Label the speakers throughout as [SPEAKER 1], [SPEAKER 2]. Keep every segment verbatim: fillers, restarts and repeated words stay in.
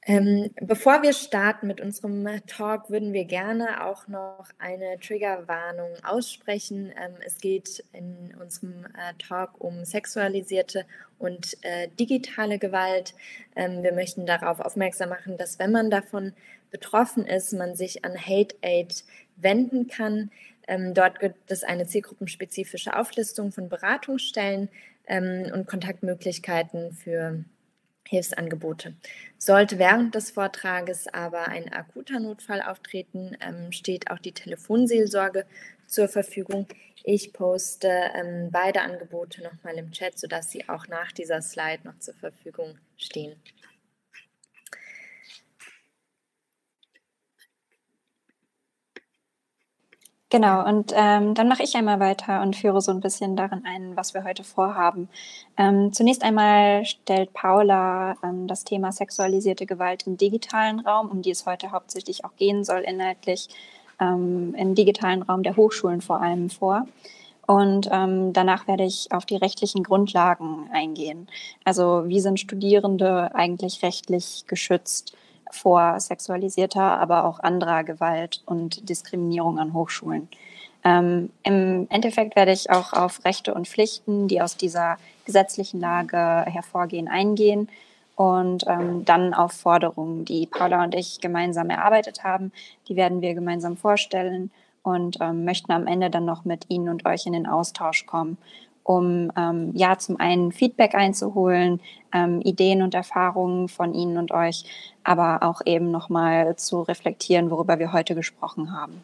[SPEAKER 1] Ähm, bevor wir starten mit unserem Talk, würden wir gerne auch noch eine Triggerwarnung aussprechen. Ähm, es geht in unserem äh, Talk um sexualisierte und äh, digitale Gewalt. Ähm, wir möchten darauf aufmerksam machen, dass wenn man davon betroffen ist, man sich an Hate Aid wenden kann. Ähm, dort gibt es eine zielgruppenspezifische Auflistung von Beratungsstellen ähm, und Kontaktmöglichkeiten für Hilfsangebote. Sollte während des Vortrages aber ein akuter Notfall auftreten, ähm, steht auch die Telefonseelsorge zur Verfügung. Ich poste ähm, beide Angebote nochmal im Chat, sodass sie auch nach dieser Slide noch zur Verfügung stehen.
[SPEAKER 2] Genau, und ähm, dann mache ich einmal weiter und führe so ein bisschen darin ein, was wir heute vorhaben. Ähm, zunächst einmal stellt Paula ähm, das Thema sexualisierte Gewalt im digitalen Raum, um die es heute hauptsächlich auch gehen soll, inhaltlich ähm, im digitalen Raum der Hochschulen vor allem vor. Und ähm, danach werde ich auf die rechtlichen Grundlagen eingehen. Also wie sind Studierende eigentlich rechtlich geschützt vor sexualisierter, aber auch anderer Gewalt und Diskriminierung an Hochschulen. Ähm, Im Endeffekt werde ich auch auf Rechte und Pflichten, die aus dieser gesetzlichen Lage hervorgehen, eingehen und ähm, dann auf Forderungen, die Paula und ich gemeinsam erarbeitet haben. Die werden wir gemeinsam vorstellen und ähm, möchten am Ende dann noch mit Ihnen und euch in den Austausch kommen, um ähm, ja zum einen Feedback einzuholen, ähm, Ideen und Erfahrungen von Ihnen und euch, aber auch eben nochmal zu reflektieren, worüber wir heute gesprochen haben.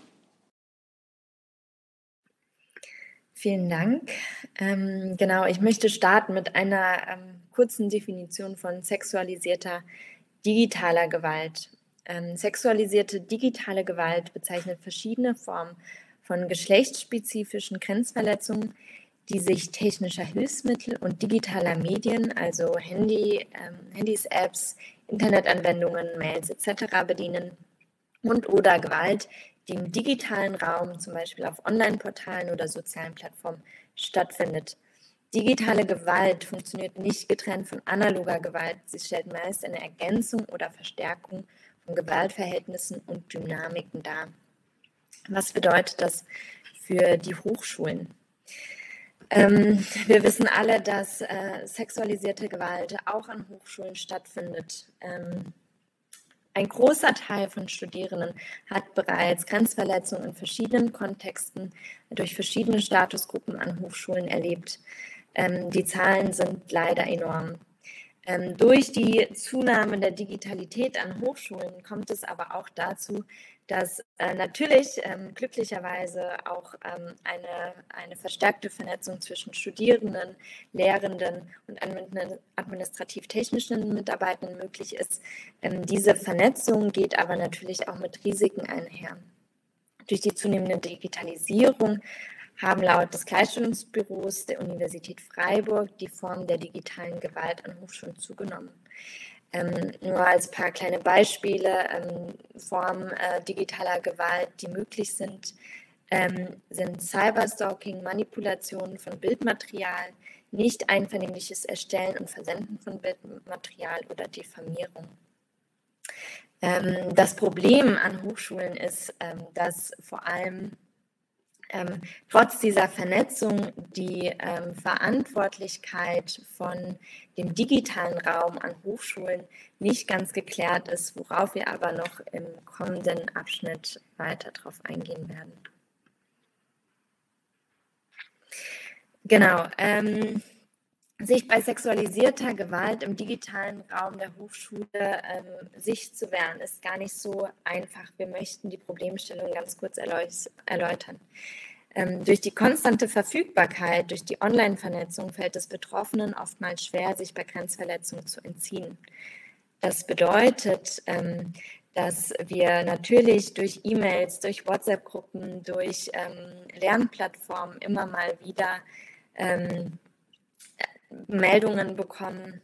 [SPEAKER 1] Vielen Dank. Ähm, genau, ich möchte starten mit einer ähm, kurzen Definition von sexualisierter digitaler Gewalt. Ähm, sexualisierte digitale Gewalt bezeichnet verschiedene Formen von geschlechtsspezifischen Grenzverletzungen, die sich technischer Hilfsmittel und digitaler Medien, also Handy, ähm, Handys, Apps, Internetanwendungen, Mails et cetera bedienen und oder Gewalt, die im digitalen Raum, zum Beispiel auf Online-Portalen oder sozialen Plattformen, stattfindet. Digitale Gewalt funktioniert nicht getrennt von analoger Gewalt. Sie stellt meist eine Ergänzung oder Verstärkung von Gewaltverhältnissen und Dynamiken dar. Was bedeutet das für die Hochschulen? Ähm, wir wissen alle, dass äh, sexualisierte Gewalt auch an Hochschulen stattfindet. Ähm, Ein großer Teil von Studierenden hat bereits Grenzverletzungen in verschiedenen Kontexten durch verschiedene Statusgruppen an Hochschulen erlebt. Ähm, die Zahlen sind leider enorm. Ähm, durch die Zunahme der Digitalität an Hochschulen kommt es aber auch dazu, dass äh, natürlich ähm, glücklicherweise auch ähm, eine, eine verstärkte Vernetzung zwischen Studierenden, Lehrenden und administrativ-technischen Mitarbeitern möglich ist. Ähm, diese Vernetzung geht aber natürlich auch mit Risiken einher. Durch die zunehmende Digitalisierung haben laut des Gleichstellungsbüros der Universität Freiburg die Form der digitalen Gewalt an Hochschulen zugenommen. Ähm, nur als paar kleine Beispiele, ähm, Formen äh, digitaler Gewalt, die möglich sind, ähm, sind Cyberstalking, Manipulation von Bildmaterial, nicht einvernehmliches Erstellen und Versenden von Bildmaterial oder Diffamierung. Ähm, das Problem an Hochschulen ist, ähm, dass vor allem Ähm, trotz dieser Vernetzung die ähm, Verantwortlichkeit von dem digitalen Raum an Hochschulen nicht ganz geklärt ist, worauf wir aber noch im kommenden Abschnitt weiter drauf eingehen werden. Genau. Ähm, sich bei sexualisierter Gewalt im digitalen Raum der Hochschule ähm, sich zu wehren, ist gar nicht so einfach. Wir möchten die Problemstellung ganz kurz erläutern. Ähm, durch die konstante Verfügbarkeit, durch die Online-Vernetzung fällt es Betroffenen oftmals schwer, sich bei Grenzverletzungen zu entziehen. Das bedeutet, ähm, dass wir natürlich durch E-Mails, durch WhatsApp-Gruppen, durch ähm, Lernplattformen immer mal wieder ähm, Meldungen bekommen.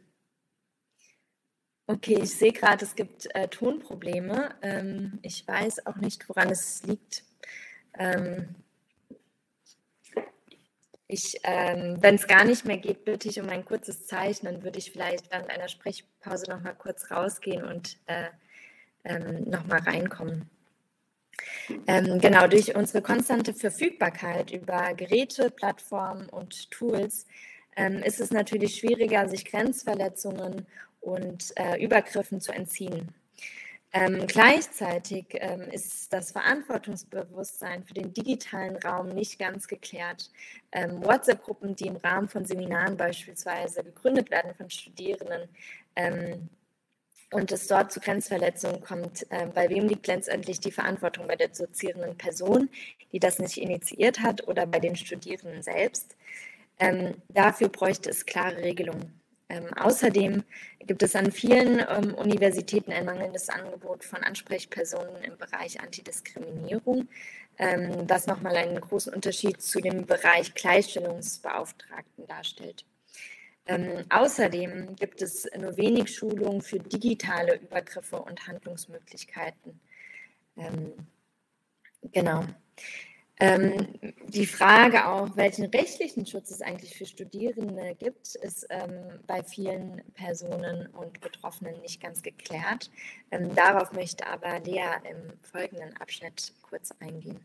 [SPEAKER 1] Okay, ich sehe gerade, es gibt äh, Tonprobleme. Ähm, ich weiß auch nicht, woran es liegt. Ähm, Ich, ähm, wenn es gar nicht mehr geht, bitte ich um ein kurzes Zeichen, dann würde ich vielleicht während einer Sprechpause noch mal kurz rausgehen und äh, ähm, noch mal reinkommen. Ähm, genau, durch unsere konstante Verfügbarkeit über Geräte, Plattformen und Tools ähm, ist es natürlich schwieriger, sich Grenzverletzungen und äh, Übergriffen zu entziehen. Ähm, gleichzeitig ähm, ist das Verantwortungsbewusstsein für den digitalen Raum nicht ganz geklärt. Ähm, WhatsApp-Gruppen, die im Rahmen von Seminaren beispielsweise gegründet werden von Studierenden, ähm, und es dort zu Grenzverletzungen kommt, äh, bei wem liegt letztendlich die Verantwortung? Bei der dozierenden Person, die das nicht initiiert hat, oder bei den Studierenden selbst? Ähm, dafür bräuchte es klare Regelungen. Ähm, außerdem gibt es an vielen ähm, Universitäten ein mangelndes Angebot von Ansprechpersonen im Bereich Antidiskriminierung, ähm, was nochmal einen großen Unterschied zu dem Bereich Gleichstellungsbeauftragten darstellt. Ähm, außerdem gibt es nur wenig Schulungen für digitale Übergriffe und Handlungsmöglichkeiten. Ähm, genau. Ähm, die Frage auch, welchen rechtlichen Schutz es eigentlich für Studierende gibt, ist ähm, bei vielen Personen und Betroffenen nicht ganz geklärt. Ähm, darauf möchte aber Lea im folgenden Abschnitt kurz eingehen.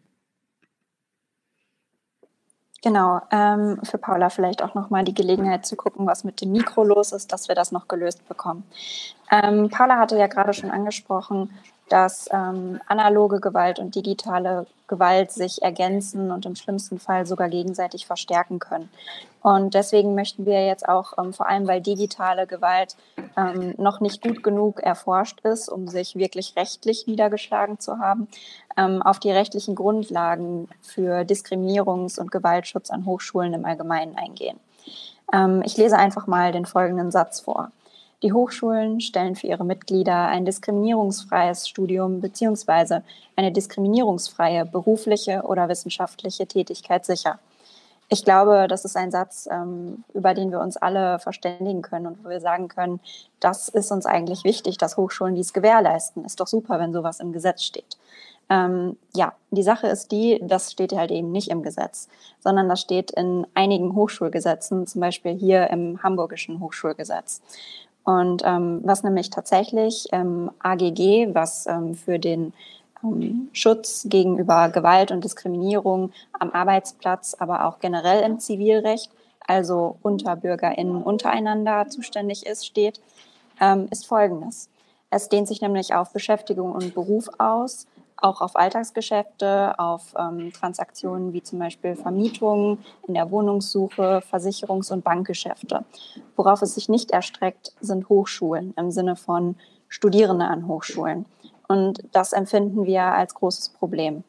[SPEAKER 2] Genau, ähm, für Paula vielleicht auch nochmal die Gelegenheit zu gucken, was mit dem Mikro los ist, dass wir das noch gelöst bekommen. Ähm, Paula hatte ja gerade schon angesprochen, dass ähm, analoge Gewalt und digitale Gewalt sich ergänzen und im schlimmsten Fall sogar gegenseitig verstärken können. Und deswegen möchten wir jetzt auch, ähm, vor allem weil digitale Gewalt ähm, noch nicht gut genug erforscht ist, um sich wirklich rechtlich niedergeschlagen zu haben, ähm, auf die rechtlichen Grundlagen für Diskriminierungs- und Gewaltschutz an Hochschulen im Allgemeinen eingehen. Ähm, ich lese einfach mal den folgenden Satz vor. Die Hochschulen stellen für ihre Mitglieder ein diskriminierungsfreies Studium bzw. eine diskriminierungsfreie berufliche oder wissenschaftliche Tätigkeit sicher. Ich glaube, das ist ein Satz, ähm, über den wir uns alle verständigen können und wo wir sagen können, das ist uns eigentlich wichtig, dass Hochschulen dies gewährleisten. Ist doch super, wenn sowas im Gesetz steht. Ähm, ja, die Sache ist die, das steht halt eben nicht im Gesetz, sondern das steht in einigen Hochschulgesetzen, zum Beispiel hier im Hamburgischen Hochschulgesetz. Und ähm, was nämlich tatsächlich ähm, A G G, was ähm, für den ähm, Schutz gegenüber Gewalt und Diskriminierung am Arbeitsplatz, aber auch generell im Zivilrecht, also unter BürgerInnen untereinander zuständig ist, steht, ähm, ist Folgendes. Es dehnt sich nämlich auf Beschäftigung und Beruf aus, auch auf Alltagsgeschäfte, auf ähm, Transaktionen wie zum Beispiel Vermietungen in der Wohnungssuche, Versicherungs- und Bankgeschäfte. Worauf es sich nicht erstreckt, sind Hochschulen im Sinne von Studierende an Hochschulen. Und das empfinden wir als großes Problem.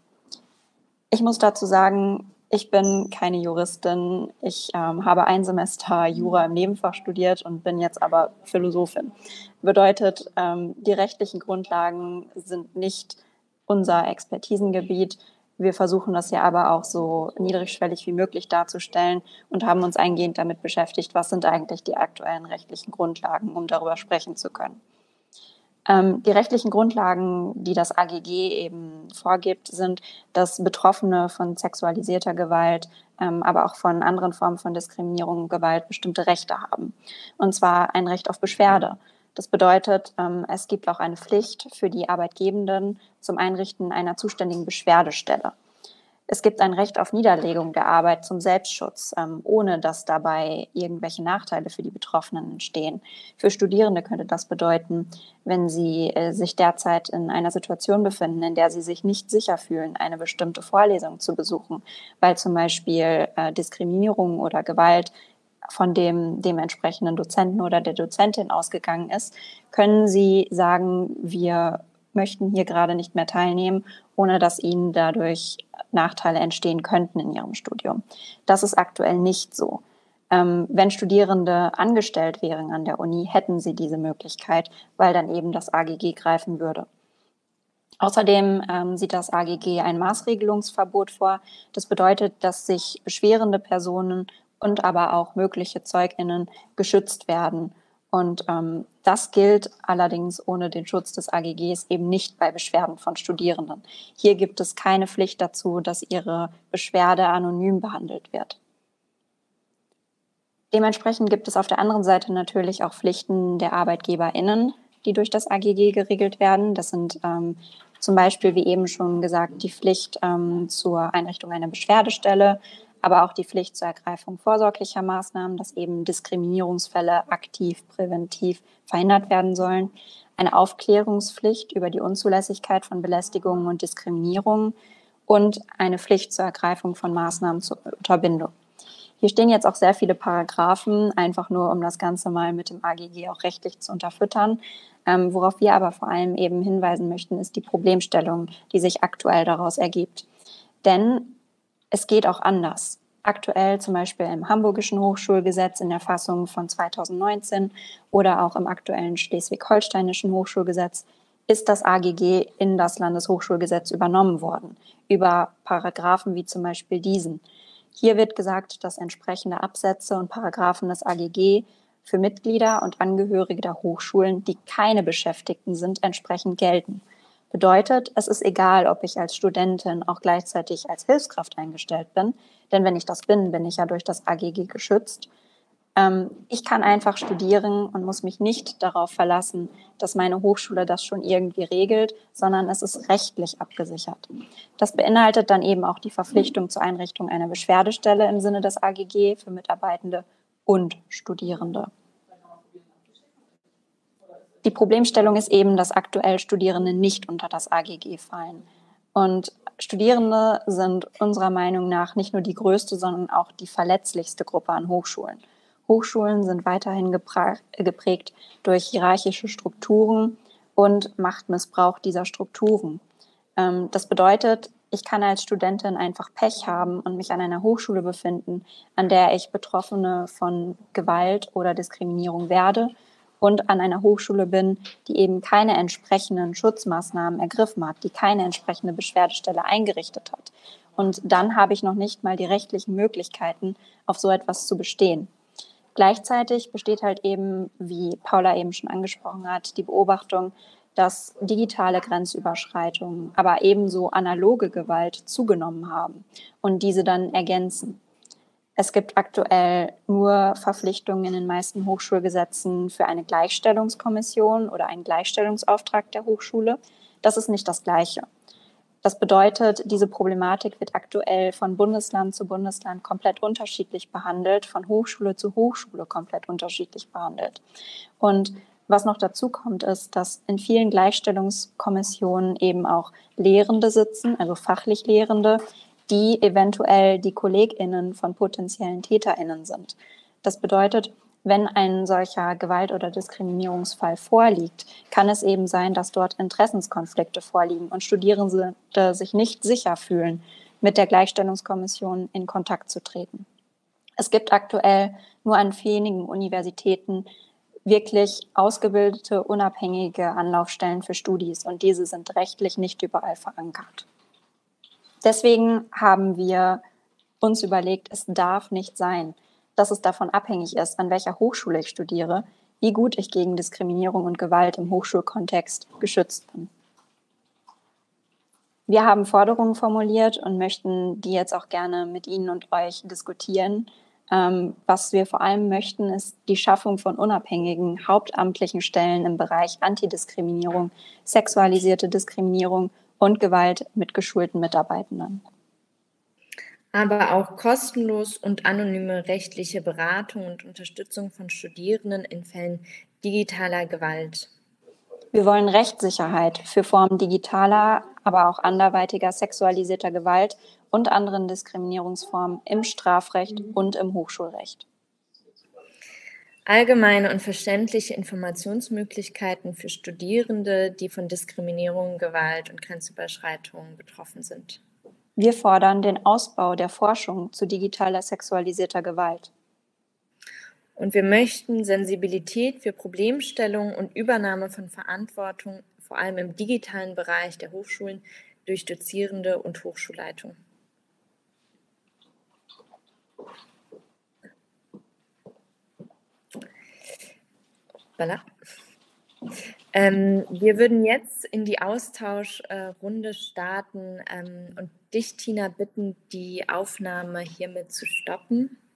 [SPEAKER 2] Ich muss dazu sagen, ich bin keine Juristin. Ich ähm, habe ein Semester Jura im Nebenfach studiert und bin jetzt aber Philosophin. Bedeutet, ähm, die rechtlichen Grundlagen sind nicht unser Expertisengebiet. Wir versuchen das ja aber auch so niedrigschwellig wie möglich darzustellen und haben uns eingehend damit beschäftigt, was sind eigentlich die aktuellen rechtlichen Grundlagen, um darüber sprechen zu können. Ähm, die rechtlichen Grundlagen, die das A G G eben vorgibt, sind, dass Betroffene von sexualisierter Gewalt, ähm, aber auch von anderen Formen von Diskriminierung und Gewalt bestimmte Rechte haben. Und zwar ein Recht auf Beschwerde. Das bedeutet, ähm, es gibt auch eine Pflicht für die Arbeitgebenden zum Einrichten einer zuständigen Beschwerdestelle. Es gibt ein Recht auf Niederlegung der Arbeit zum Selbstschutz, ähm, ohne dass dabei irgendwelche Nachteile für die Betroffenen entstehen. Für Studierende könnte das bedeuten, wenn sie äh, sich derzeit in einer Situation befinden, in der sie sich nicht sicher fühlen, eine bestimmte Vorlesung zu besuchen, weil zum Beispiel äh, Diskriminierung oder Gewalt von dem dementsprechenden Dozenten oder der Dozentin ausgegangen ist, können sie sagen, wir möchten hier gerade nicht mehr teilnehmen, ohne dass ihnen dadurch Nachteile entstehen könnten in ihrem Studium. Das ist aktuell nicht so. Ähm, wenn Studierende angestellt wären an der Uni, hätten sie diese Möglichkeit, weil dann eben das A G G greifen würde. Außerdem ähm, sieht das A G G ein Maßregelungsverbot vor. Das bedeutet, dass sich beschwerende Personen und aber auch mögliche ZeugInnen geschützt werden. Und ähm, das gilt allerdings ohne den Schutz des A G Gs eben nicht bei Beschwerden von Studierenden. Hier gibt es keine Pflicht dazu, dass ihre Beschwerde anonym behandelt wird. Dementsprechend gibt es auf der anderen Seite natürlich auch Pflichten der ArbeitgeberInnen, die durch das A G G geregelt werden. Das sind ähm, zum Beispiel, wie eben schon gesagt, die Pflicht ähm, zur Einrichtung einer Beschwerdestelle, aber auch die Pflicht zur Ergreifung vorsorglicher Maßnahmen, dass eben Diskriminierungsfälle aktiv, präventiv verhindert werden sollen. Eine Aufklärungspflicht über die Unzulässigkeit von Belästigungen und Diskriminierungen und eine Pflicht zur Ergreifung von Maßnahmen zur Unterbindung. Hier stehen jetzt auch sehr viele Paragraphen, einfach nur um das Ganze mal mit dem A G G auch rechtlich zu unterfüttern. Ähm, worauf wir aber vor allem eben hinweisen möchten, ist die Problemstellung, die sich aktuell daraus ergibt. Denn es geht auch anders. Aktuell zum Beispiel im Hamburgischen Hochschulgesetz in der Fassung von zweitausendneunzehn oder auch im aktuellen Schleswig-Holsteinischen Hochschulgesetz ist das A G G in das Landeshochschulgesetz übernommen worden, über Paragraphen wie zum Beispiel diesen. Hier wird gesagt, dass entsprechende Absätze und Paragraphen des A G G für Mitglieder und Angehörige der Hochschulen, die keine Beschäftigten sind, entsprechend gelten. Bedeutet, es ist egal, ob ich als Studentin auch gleichzeitig als Hilfskraft eingestellt bin, denn wenn ich das bin, bin ich ja durch das A G G geschützt. Ähm, ich kann einfach studieren und muss mich nicht darauf verlassen, dass meine Hochschule das schon irgendwie regelt, sondern es ist rechtlich abgesichert. Das beinhaltet dann eben auch die Verpflichtung zur Einrichtung einer Beschwerdestelle im Sinne des A G G für Mitarbeitende und Studierende. Die Problemstellung ist eben, dass aktuell Studierende nicht unter das A G G fallen. Und Studierende sind unserer Meinung nach nicht nur die größte, sondern auch die verletzlichste Gruppe an Hochschulen. Hochschulen sind weiterhin geprägt durch hierarchische Strukturen und Machtmissbrauch dieser Strukturen. Das bedeutet, ich kann als Studentin einfach Pech haben und mich an einer Hochschule befinden, an der ich Betroffene von Gewalt oder Diskriminierung werde und an einer Hochschule bin, die eben keine entsprechenden Schutzmaßnahmen ergriffen hat, die keine entsprechende Beschwerdestelle eingerichtet hat. Und dann habe ich noch nicht mal die rechtlichen Möglichkeiten, auf so etwas zu bestehen. Gleichzeitig besteht halt eben, wie Paula eben schon angesprochen hat, die Beobachtung, dass digitale Grenzüberschreitungen, aber ebenso analoge Gewalt zugenommen haben und diese dann ergänzen. Es gibt aktuell nur Verpflichtungen in den meisten Hochschulgesetzen für eine Gleichstellungskommission oder einen Gleichstellungsauftrag der Hochschule. Das ist nicht das Gleiche. Das bedeutet, diese Problematik wird aktuell von Bundesland zu Bundesland komplett unterschiedlich behandelt, von Hochschule zu Hochschule komplett unterschiedlich behandelt. Und was noch dazu kommt, ist, dass in vielen Gleichstellungskommissionen eben auch Lehrende sitzen, also fachlich Lehrende, die eventuell die KollegInnen von potenziellen TäterInnen sind. Das bedeutet, wenn ein solcher Gewalt- oder Diskriminierungsfall vorliegt, kann es eben sein, dass dort Interessenskonflikte vorliegen und Studierende sich nicht sicher fühlen, mit der Gleichstellungskommission in Kontakt zu treten. Es gibt aktuell nur an wenigen Universitäten wirklich ausgebildete, unabhängige Anlaufstellen für Studis und diese sind rechtlich nicht überall verankert. Deswegen haben wir uns überlegt, es darf nicht sein, dass es davon abhängig ist, an welcher Hochschule ich studiere, wie gut ich gegen Diskriminierung und Gewalt im Hochschulkontext geschützt bin. Wir haben Forderungen formuliert und möchten die jetzt auch gerne mit Ihnen und euch diskutieren. Ähm, was wir vor allem möchten, ist die Schaffung von unabhängigen, hauptamtlichen Stellen im Bereich Antidiskriminierung, sexualisierte Diskriminierung und Gewalt mit geschulten Mitarbeitenden.
[SPEAKER 1] Aber auch kostenlos und anonyme rechtliche Beratung und Unterstützung von Studierenden in Fällen digitaler Gewalt.
[SPEAKER 2] Wir wollen Rechtssicherheit für Formen digitaler, aber auch anderweitiger sexualisierter Gewalt und anderen Diskriminierungsformen im Strafrecht und im Hochschulrecht.
[SPEAKER 1] Allgemeine und verständliche Informationsmöglichkeiten für Studierende, die von Diskriminierung, Gewalt und Grenzüberschreitungen betroffen sind.
[SPEAKER 2] Wir fordern den Ausbau der Forschung zu digitaler sexualisierter Gewalt.
[SPEAKER 1] Und wir möchten Sensibilität für Problemstellungen und Übernahme von Verantwortung, vor allem im digitalen Bereich der Hochschulen, durch Dozierende und Hochschulleitung. Voilà. Ähm, wir würden jetzt in die Austauschrunde starten ähm, und dich, Tina, bitten, die Aufnahme hiermit zu stoppen.